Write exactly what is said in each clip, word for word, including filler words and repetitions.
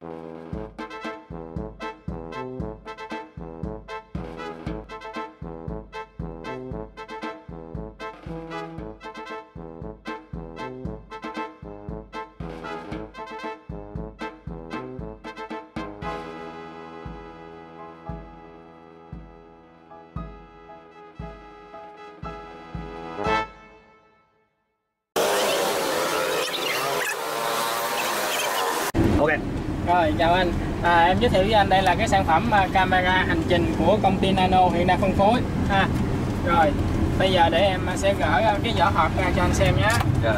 Ok. Rồi, chào anh. À, em giới thiệu với anh đây là cái sản phẩm uh, camera hành trình của công ty Nano hiện đang phân phối. Ha. Rồi, bây giờ để em sẽ gỡ cái vỏ hộp ra cho anh xem nhé. Rồi.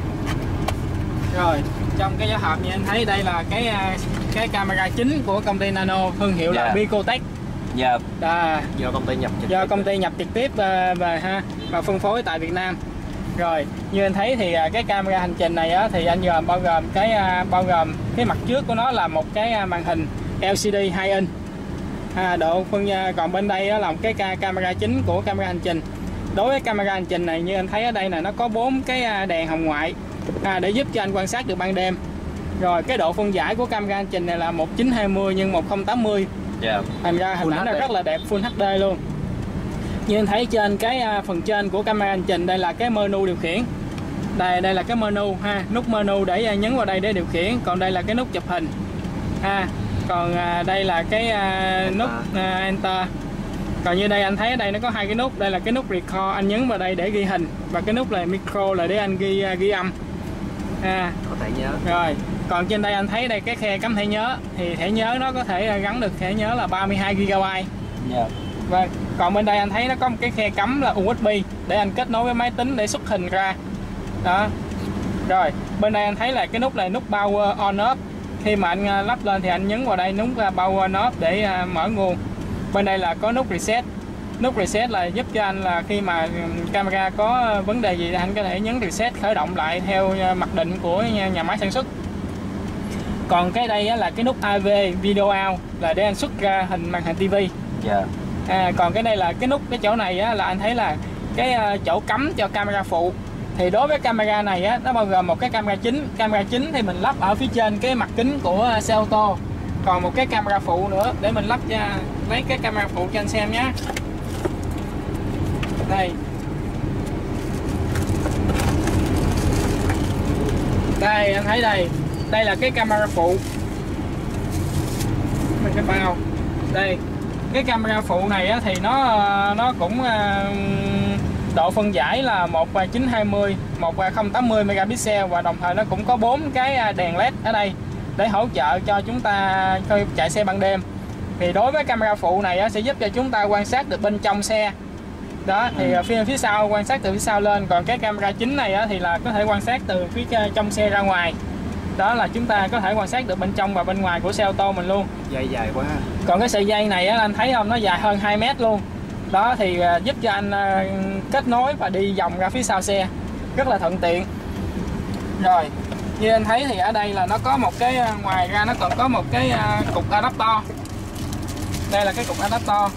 Rồi, trong cái vỏ hộp như anh thấy đây là cái cái camera chính của công ty Nano, thương hiệu là Yeah. Picotech. Dạ. À, Do công ty nhập trực do tiếp. công ty nhập trực tiếp uh, về ha và phân phối tại Việt Nam. Rồi, như anh thấy thì cái camera hành trình này á, thì anh gồm bao gồm cái bao gồm cái mặt trước của nó là một cái màn hình L C D hai inch. À, độ phân còn bên đây á, là một cái camera chính của camera hành trình. Đối với camera hành trình này như anh thấy ở đây là nó có bốn cái đèn hồng ngoại à, để giúp cho anh quan sát được ban đêm. Rồi cái độ phân giải của camera hành trình này là một chín hai không nhân một không tám mươi. Dạ. Thành ra hình ảnh là rất là đẹp, full H D luôn. Như anh thấy trên cái phần trên của camera hành trình đây là cái menu điều khiển. Đây đây là cái menu ha, nút menu để nhấn vào đây để điều khiển, còn đây là cái nút chụp hình. Ha. Còn đây là cái nút enter. Còn như đây anh thấy ở đây nó có hai cái nút, đây là cái nút record, anh nhấn vào đây để ghi hình, và cái nút là micro là để anh ghi ghi âm. Ha. Có thể nhớ. Rồi, còn trên đây anh thấy đây cái khe cắm thẻ nhớ, thì thẻ nhớ nó có thể gắn được thẻ nhớ là ba mươi hai gi ga bai. Dạ. Vâng, còn bên đây anh thấy nó có một cái khe cắm là u ét bê để anh kết nối với máy tính để xuất hình ra. Đó. Rồi, bên đây anh thấy là cái nút là nút power on off. Khi mà anh lắp lên thì anh nhấn vào đây nút power on off để mở nguồn. Bên đây là có nút reset. Nút reset là giúp cho anh là khi mà camera có vấn đề gì thì anh có thể nhấn reset khởi động lại theo mặc định của nhà máy sản xuất. Còn cái đây là cái nút a vê video out là để anh xuất ra hình màn hình tivi. Dạ. À, còn cái đây là cái nút cái chỗ này á, là anh thấy là cái chỗ cắm cho camera phụ. Thì đối với camera này á, nó bao gồm một cái camera chính. Camera chính thì mình lắp ở phía trên cái mặt kính của xe ô tô. Còn một cái camera phụ nữa để mình lắp cho lấy cái camera phụ cho anh xem nhé. Đây. Đây anh thấy đây. Đây là cái camera phụ. Mình cái bao. Đây. Cái camera phụ này á, thì nó nó cũng độ phân giải là một chín hai không, một không tám mươi megapixel, và đồng thời nó cũng có bốn cái đèn led ở đây để hỗ trợ cho chúng ta khi chạy xe ban đêm. Thì đối với camera phụ này á, sẽ giúp cho chúng ta quan sát được bên trong xe. Đó, thì phía phía sau quan sát từ phía sau lên, còn cái camera chính này á, thì là có thể quan sát từ phía trong xe ra ngoài. Đó là chúng ta có thể quan sát được bên trong và bên ngoài của xe ô tô mình luôn. Dây dài quá. Còn cái sợi dây này á, anh thấy không, nó dài hơn hai mét luôn. Đó thì giúp cho anh kết nối và đi vòng ra phía sau xe rất là thuận tiện. Rồi, như anh thấy thì ở đây là nó có một cái, ngoài ra nó còn có một cái cục adapter. Đây là cái cục adapter.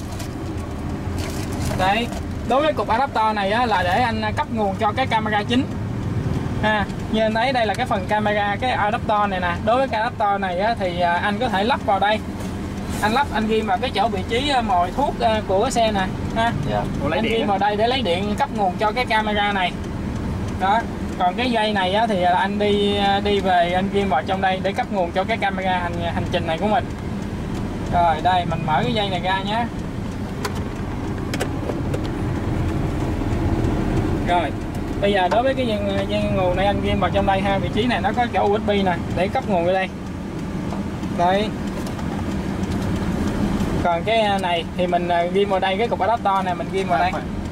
Đấy, đối với cục adapter này á, là để anh cấp nguồn cho cái camera chính. À, như anh thấy đây là cái phần camera, cái adapter này nè. Đối với cái adapter này á, thì anh có thể lắp vào đây. Anh lắp, anh ghi vào cái chỗ vị trí mồi thuốc của cái xe nè ha. Dạ. Anh ghi vào đây để lấy điện cấp nguồn cho cái camera này. Đó. Còn cái dây này á, thì anh đi đi về anh ghi vào trong đây để cấp nguồn cho cái camera hành hành trình này của mình. Rồi đây mình mở cái dây này ra nhé. Rồi. Bây giờ đối với cái dây, dây nguồn này anh ghi vào trong đây ha, vị trí này nó có chỗ u ét bê nè để cấp nguồn ở đây. Đây. Còn cái này thì mình ghi vào đây, cái cục adapter này mình ghi vào đây.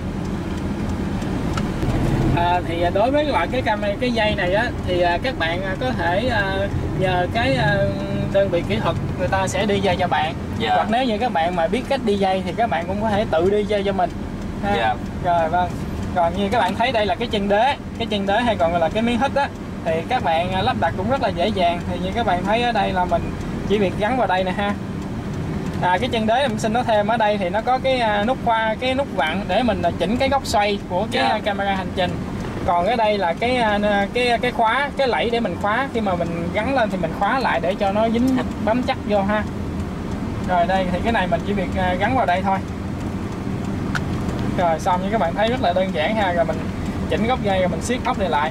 À, thì đối với loại cái camera, cái dây này á, thì các bạn có thể nhờ cái đơn vị kỹ thuật người ta sẽ đi dây cho bạn. Dạ. Hoặc nếu như các bạn mà biết cách đi dây thì các bạn cũng có thể tự đi dây cho mình. Ha. Dạ. Rồi vâng. Còn như các bạn thấy đây là cái chân đế, cái chân đế hay còn gọi là cái miếng hít á, thì các bạn lắp đặt cũng rất là dễ dàng. Thì như các bạn thấy ở đây là mình chỉ việc gắn vào đây nè ha. À, cái chân đế mình xin nói thêm ở đây thì nó có cái nút khoa, cái nút vặn để mình chỉnh cái góc xoay của cái yeah. camera hành trình. Còn ở đây là cái cái cái khóa, cái lẫy để mình khóa, khi mà mình gắn lên thì mình khóa lại để cho nó dính bám chắc vô ha. Rồi đây thì cái này mình chỉ việc gắn vào đây thôi. Rồi xong như các bạn thấy rất là đơn giản ha. Rồi mình chỉnh góc dây rồi mình siết ốc này lại.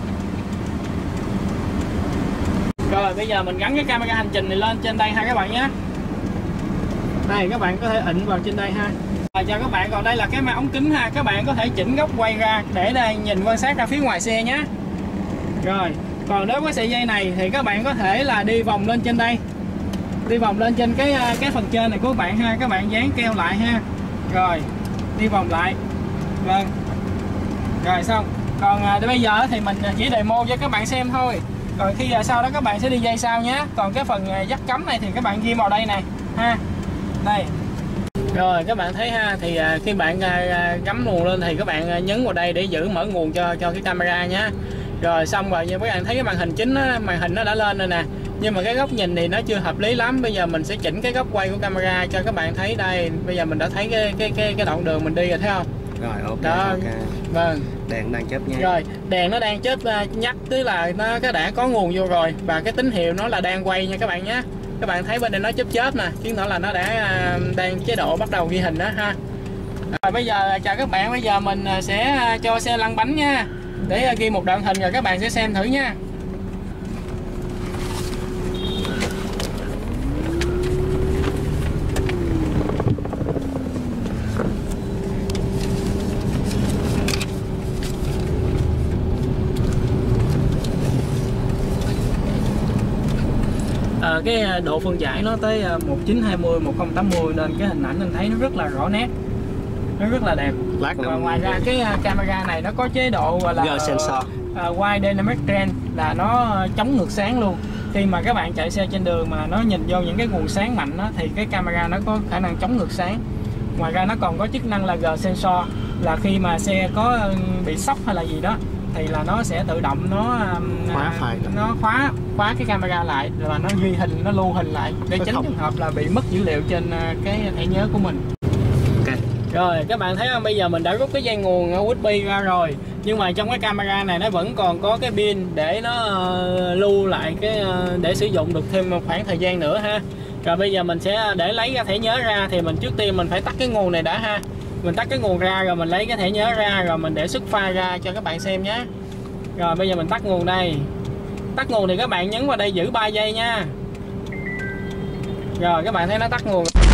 Rồi bây giờ mình gắn cái camera hành trình này lên trên đây ha các bạn nhé. Đây các bạn có thể ịnh vào trên đây ha. Rồi chào các bạn, còn đây là cái ống kính ha. Các bạn có thể chỉnh góc quay ra để đây nhìn quan sát ra phía ngoài xe nhé. Rồi còn đối với sợi dây này thì các bạn có thể là đi vòng lên trên đây, đi vòng lên trên cái cái phần trên này của các bạn ha. Các bạn dán keo lại ha. Rồi đi vòng lại. Vâng. Rồi xong. Còn à, bây giờ thì mình chỉ demo cho các bạn xem thôi. Rồi khi à, sau đó các bạn sẽ đi dây sau nhé. Còn cái phần à, dắt cắm này thì các bạn ghim vào đây này ha. Đây. Rồi các bạn thấy ha, thì à, khi bạn à, gắm nguồn lên thì các bạn à, nhấn vào đây để giữ mở nguồn cho cho cái camera nhé. Rồi xong rồi như các bạn thấy cái màn hình chính á, màn hình nó đã lên rồi nè. Nhưng mà cái góc nhìn thì nó chưa hợp lý lắm. Bây giờ mình sẽ chỉnh cái góc quay của camera cho các bạn thấy đây. Bây giờ mình đã thấy cái cái cái cái đoạn đường mình đi rồi thấy không? Rồi ok. Đó. Ok. Vâng. Đèn đang chớp nha. Rồi, đèn nó đang chớp uh, nhắc, tức là nó cái đã có nguồn vô rồi và cái tín hiệu nó là đang quay nha các bạn nhé. Các bạn thấy bên đây nó chớp chớp nè, chứng tỏ là nó đã uh, đang chế độ bắt đầu ghi hình đó ha. Rồi bây giờ chào các bạn, bây giờ mình sẽ cho xe lăn bánh nha. Để ghi một đoạn hình rồi các bạn sẽ xem thử nha. À, cái độ phân giải nó tới một chín hai không một không tám mươi nên cái hình ảnh mình thấy nó rất là rõ nét, nó rất là đẹp. Lát nữa và ngoài ra cái camera này nó có chế độ gọi là sensor uh, Wide Dynamic Range, là nó chống ngược sáng luôn. Khi mà các bạn chạy xe trên đường mà nó nhìn vô những cái nguồn sáng mạnh đó, thì cái camera nó có khả năng chống ngược sáng. Ngoài ra nó còn có chức năng là G sensor, là khi mà xe có bị sốc hay là gì đó thì là nó sẽ tự động nó khóa file, nó khóa khóa cái camera lại và nó ghi hình, nó lưu hình lại để tránh trường hợp là bị mất dữ liệu trên cái thẻ nhớ của mình. Okay. Rồi các bạn thấy không, bây giờ mình đã rút cái dây nguồn u ét bê ra rồi, nhưng mà trong cái camera này nó vẫn còn có cái pin để nó uh, lưu lại cái uh, để sử dụng được thêm một khoảng thời gian nữa ha. Rồi bây giờ mình sẽ để lấy cái thẻ nhớ ra thì mình trước tiên mình phải tắt cái nguồn này đã ha. Mình tắt cái nguồn ra rồi mình lấy cái thẻ nhớ ra rồi mình để xuất file ra cho các bạn xem nhé. Rồi bây giờ mình tắt nguồn đây. Tắt nguồn thì các bạn nhấn vào đây giữ ba giây nha. Rồi các bạn thấy nó tắt nguồn.